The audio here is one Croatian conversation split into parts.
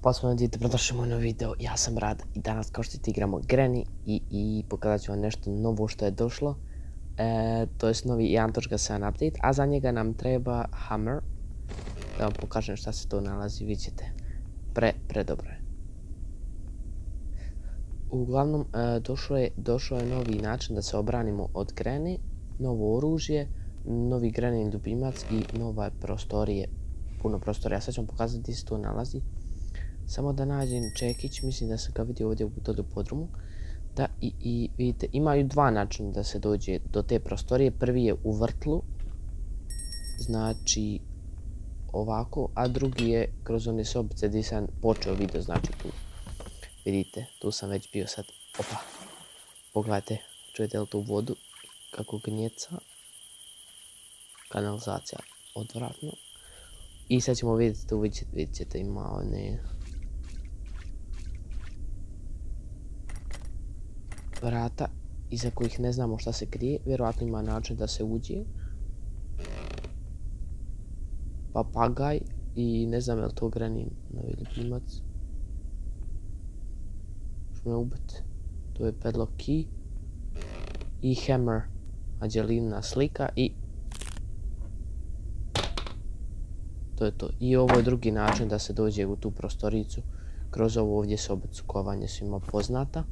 Posljedno djete, prodošli moj novi video, ja sam Rad i danas kao što igramo Granny i pokazat ću vam nešto novo što je došlo. To je novi 1.7 update, a za njega nam treba hammer. Da vam pokažem šta se to nalazi, vidjet ćete. Predobro je. Uglavnom, došao je novi način da se obranimo od Granny, novo oružje, novi Granny ljubimac i nove prostorije, puno prostorija. Sad ću vam pokazati gdje se to nalazi. Samo da nađem čekić, mislim da sam ga vidio ovdje u podrumu. Da, i vidite, imaju dva načina da se dođe do te prostorije. Prvi je u vrtlu, znači ovako, a drugi je kroz one sobice gdje sam počeo video, znači tu. Vidite, tu sam već bio sad. Opa, pogledajte, čujete li tu vodu kako gnjeca. Kanalizacija, odvratno. I sad ćemo vidjeti tu, vidjet ćete, ima one vrata iza kojih ne znamo šta se krije. Vjerojatno ima način da se uđe. Papagaj i ne znam je li to Granny novi ljubimac. Što me ubiti. To je padlock key. I hammer. Anđelina slika i to je to. I ovo je drugi način da se dođe u tu prostoricu. Kroz ovo ovdje sobicu kovanje svima poznata.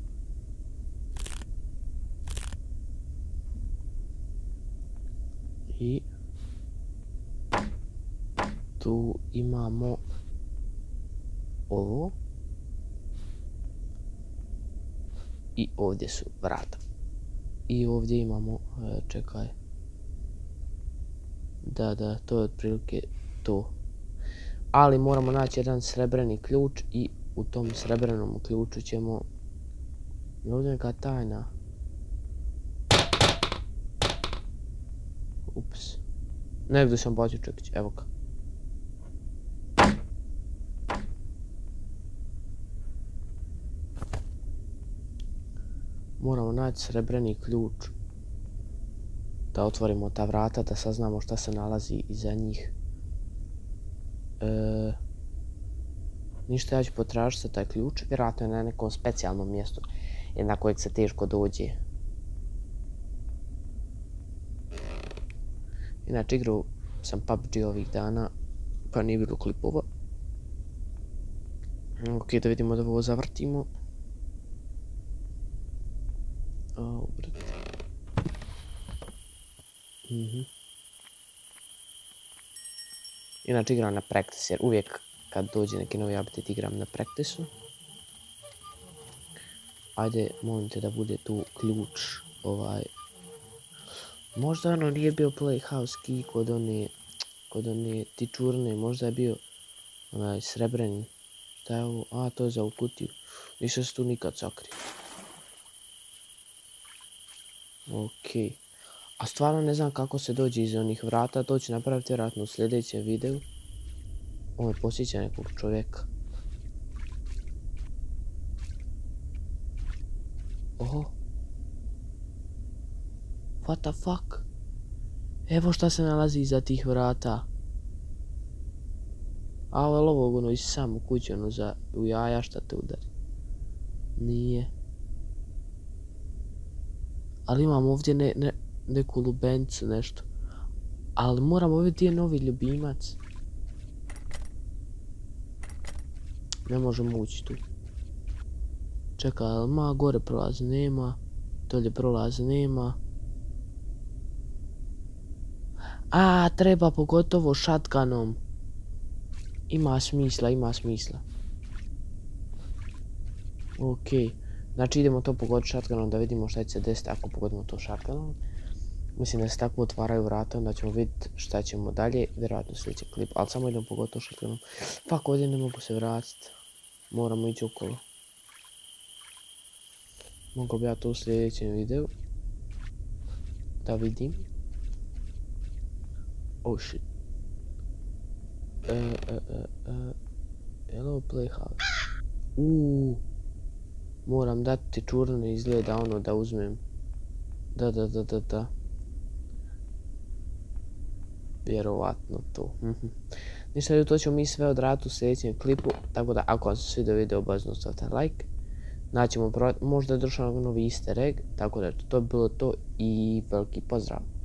I tu imamo ovo. I ovdje su vrata. I ovdje imamo, čekaj. Da, to je otprilike to. Ali moramo naći jedan srebreni ključ i u tom srebrenom ključu ćemo... Ovdje neka tajna. Ups. Ne vidio sam bacio čekić, evo ga. Moramo naći srebreni ključ. Da otvorimo ta vrata, da saznamo šta se nalazi iza njih. Ništa, ja ću potražiti taj ključ. Vjerojatno je na nekom specijalnom mjestu na kojeg se teško dođe. Inače, igrao sam PUBG ovih dana, pa nije bilo klipova. Ok, da vidimo da ovo zavrtimo. Inače, igram na practice, jer uvijek kad dođe neki novi update igram na practice-u. Ajde, molim te da bude tu ključ, možda ono nije bio playhouse key kod one tičurne, možda je bio onaj srebreni. Šta je ovo? A, to je za ovu kutiju. Nisam se tu nikad sakrio. Ok. A stvarno ne znam kako se dođe iz onih vrata, to ću napraviti vjerojatno u sljedećem videu. Ovo me posjeća nekog čovjeka. Oho. What the fuck? Evo šta se nalazi iza tih vrata. A ovo je lovog ono iz samu kuću ono za u jaja šta te udari. Nije. Ali imam ovdje neku lubencu nešto. Ali moramo vidjeti gdje je novi ljubimac. Ne možemo ući tu. Čekaj, ali ma gore prolaza nema. Dolje prolaza nema. A, treba pogotovo shotgunom. Ima smisla. Ok. Znači idemo to pogoditi shotgunom da vidimo šta će se desiti ako pogodimo to shotgunom. Mislim da se tako otvaraju vrata, onda ćemo vidjeti šta ćemo dalje. Vjerojatno sljedeći klip, ali samo idemo pogoditi to shotgunom. Fuck, ovdje ne mogu se vratiti. Moramo ići okolo. Mogu bi ja to u sljedećem videu. Da vidim. Oh shit. Hello playhouse. Moram dati čurne izgleda ono da uzmem. Da. Vjerovatno to. Ništa ljudi, to ćemo mi sve odraditi u sljedećem klipu, tako da ako vam se svidio video, obavezno stavite like. Naćemo možda je došao novi easter egg, tako da to bi bilo to i veliki pozdrav.